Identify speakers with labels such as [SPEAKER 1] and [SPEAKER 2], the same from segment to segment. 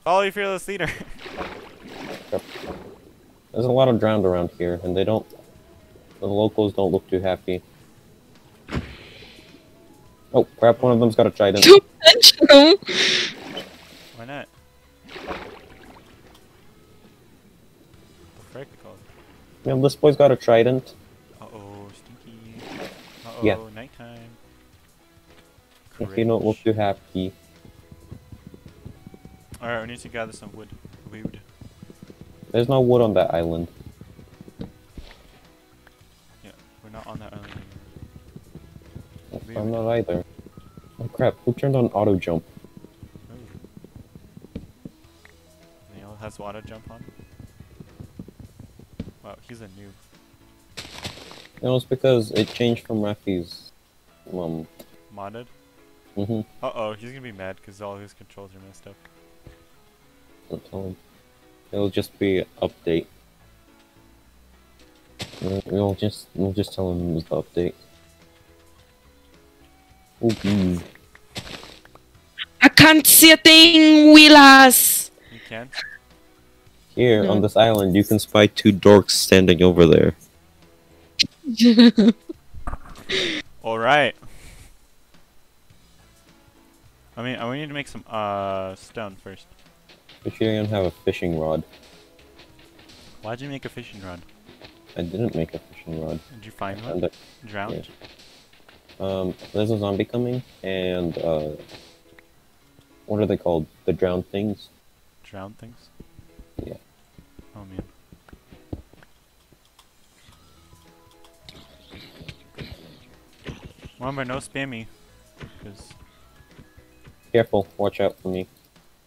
[SPEAKER 1] Follow your fearless leader.
[SPEAKER 2] There's a lot of drowned around here, and the locals don't look too happy. Oh crap! One of them's got a trident.
[SPEAKER 3] Don't touch them.
[SPEAKER 1] Why not? The frick called.
[SPEAKER 2] Yeah, this boy's got a trident.
[SPEAKER 1] Uh-oh, Stinky. Uh-oh,
[SPEAKER 2] Yeah.
[SPEAKER 1] nighttime.
[SPEAKER 2] If you don't look too happy.
[SPEAKER 1] Alright, we need to gather some wood. Wood.
[SPEAKER 2] There's no wood on that island.
[SPEAKER 1] Yeah, we're not on that island anymore.
[SPEAKER 2] I'm not either. Oh crap, who turned on auto jump?
[SPEAKER 1] Neil has auto jump on. Wow, he's a noob.
[SPEAKER 2] No, it's because it changed from Rafi's
[SPEAKER 1] Modded?
[SPEAKER 2] Mm-hmm.
[SPEAKER 1] Uh-oh, he's gonna be mad because all his controls are messed up.
[SPEAKER 2] Don't tell him. It'll just be an update. We'll just tell him it was the update. Ooh.
[SPEAKER 3] I can't see a thing, Willas.
[SPEAKER 1] You can?
[SPEAKER 2] Here,
[SPEAKER 3] No.
[SPEAKER 2] on this island, you can spy two dorks standing over there.
[SPEAKER 1] Alright. I mean, we need to make some, stone first.
[SPEAKER 2] But you don't have a fishing rod.
[SPEAKER 1] Why'd you make a fishing rod?
[SPEAKER 2] I didn't make a fishing rod.
[SPEAKER 1] Did you find
[SPEAKER 2] And
[SPEAKER 1] one? Drowned?
[SPEAKER 2] yeah. There's a zombie coming, and, what are they called? The drowned things?
[SPEAKER 1] Drowned things?
[SPEAKER 2] Yeah.
[SPEAKER 1] Oh man. Remember, no spammy. Cause
[SPEAKER 2] Careful, watch out for me.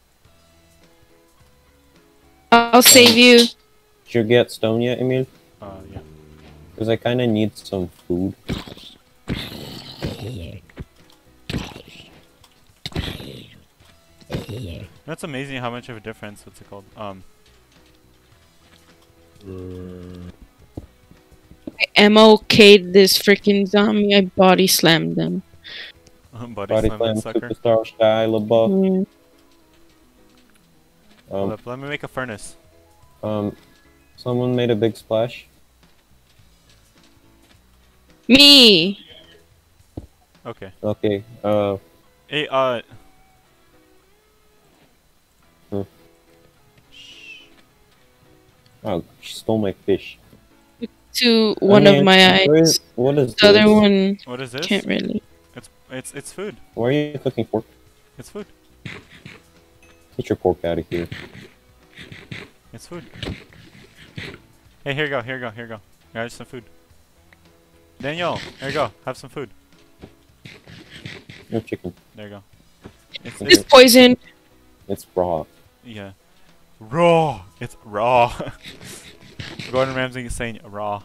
[SPEAKER 3] I'll save you.
[SPEAKER 2] Did you get stone yet, Emil?
[SPEAKER 1] yeah.
[SPEAKER 2] Because I kinda need some food.
[SPEAKER 1] That's amazing how much of a difference, what's it called?
[SPEAKER 3] I MOK'd this freaking zombie. I body slammed them.
[SPEAKER 1] Body slam that sucker.
[SPEAKER 2] Superstar Sky LaBeouf.
[SPEAKER 3] Mm.
[SPEAKER 1] Hold up, let me make a furnace.
[SPEAKER 2] Someone made a big splash.
[SPEAKER 3] Me.
[SPEAKER 1] Okay.
[SPEAKER 2] Okay,
[SPEAKER 1] Hey,
[SPEAKER 2] oh, she stole my fish.
[SPEAKER 3] To one of my eyes.
[SPEAKER 2] What is
[SPEAKER 3] The other
[SPEAKER 2] this?
[SPEAKER 3] one
[SPEAKER 1] what is this?
[SPEAKER 3] can't really.
[SPEAKER 1] It's food.
[SPEAKER 2] Why are you cooking pork?
[SPEAKER 1] It's food.
[SPEAKER 2] Get your pork out of here.
[SPEAKER 1] It's food. Hey, here you go, here you go, here you go. Here's some food. Daniel, here you go. Have some food.
[SPEAKER 2] No chicken.
[SPEAKER 1] There you go.
[SPEAKER 3] It's poison.
[SPEAKER 2] It's raw.
[SPEAKER 1] Yeah. Raw! It's raw! Gordon Ramsay is saying raw.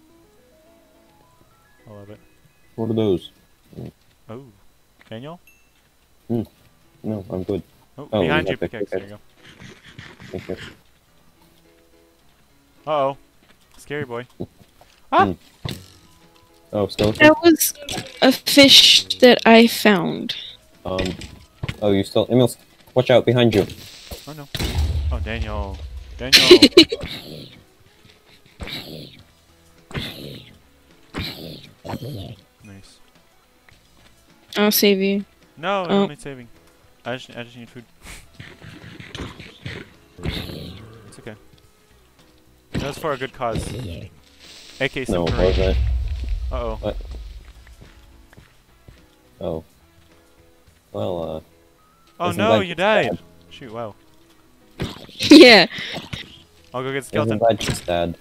[SPEAKER 1] I love it.
[SPEAKER 2] What are those?
[SPEAKER 1] Oh. Daniel?
[SPEAKER 2] No, I'm good.
[SPEAKER 1] Oh,
[SPEAKER 2] Oh,
[SPEAKER 1] behind
[SPEAKER 2] we
[SPEAKER 1] you,
[SPEAKER 2] got the
[SPEAKER 1] pickaxe. There you go.
[SPEAKER 2] Thank you.
[SPEAKER 1] Uh-oh. Scary boy. Ah!
[SPEAKER 2] Oh, skeleton?
[SPEAKER 3] That was a fish that I found.
[SPEAKER 2] Oh, you still... Emil, watch out, behind you.
[SPEAKER 1] Oh no. Oh, Daniel. Daniel! Nice.
[SPEAKER 3] I'll save you.
[SPEAKER 1] No,
[SPEAKER 3] Oh.
[SPEAKER 1] don't need saving. I just need food. It's okay. That's for a good cause. AK
[SPEAKER 2] No,
[SPEAKER 1] some
[SPEAKER 2] it wasn't.
[SPEAKER 1] Uh-oh.
[SPEAKER 2] What? Oh. Well,
[SPEAKER 1] Oh
[SPEAKER 2] isn't
[SPEAKER 1] no,
[SPEAKER 2] that
[SPEAKER 1] you
[SPEAKER 2] just
[SPEAKER 1] died!
[SPEAKER 2] sad?
[SPEAKER 1] Shoot, wow.
[SPEAKER 3] Yeah.
[SPEAKER 1] I'll go get skeleton.
[SPEAKER 2] Isn't that just sad?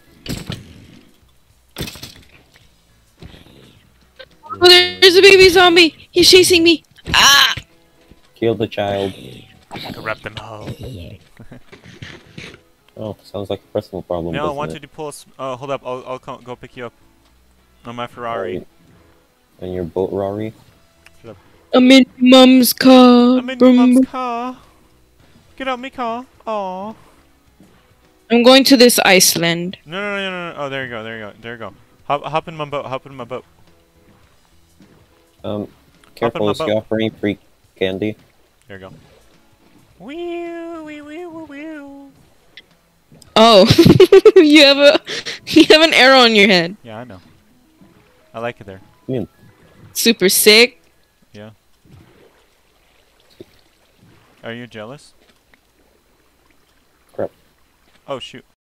[SPEAKER 3] Oh, there's a baby zombie. He's chasing me. Ah!
[SPEAKER 2] Kill the child.
[SPEAKER 1] Corrupt them all.
[SPEAKER 2] Oh, sounds like a personal problem,
[SPEAKER 1] No, I
[SPEAKER 2] doesn't
[SPEAKER 1] want
[SPEAKER 2] it?
[SPEAKER 1] you to pull us. Hold up, I'll go pick you up. On my Ferrari.
[SPEAKER 2] And your boat, Rory?
[SPEAKER 3] I'm in Mum's car.
[SPEAKER 1] I'm in your mom's car. Get out my car. Aww.
[SPEAKER 3] I'm going to this Iceland.
[SPEAKER 1] No. Oh, there you go, there you go, there you go. Hop in my boat, hop in my boat.
[SPEAKER 2] Careful,
[SPEAKER 1] my
[SPEAKER 2] is he
[SPEAKER 1] boat.
[SPEAKER 2] offering free candy?
[SPEAKER 1] There you go. Whee!
[SPEAKER 3] Oh, you have an arrow on your head.
[SPEAKER 1] Yeah, I know. I like it there.
[SPEAKER 2] Yeah.
[SPEAKER 3] Super sick.
[SPEAKER 1] Yeah. Are you jealous?
[SPEAKER 2] Crap.
[SPEAKER 1] Oh shoot.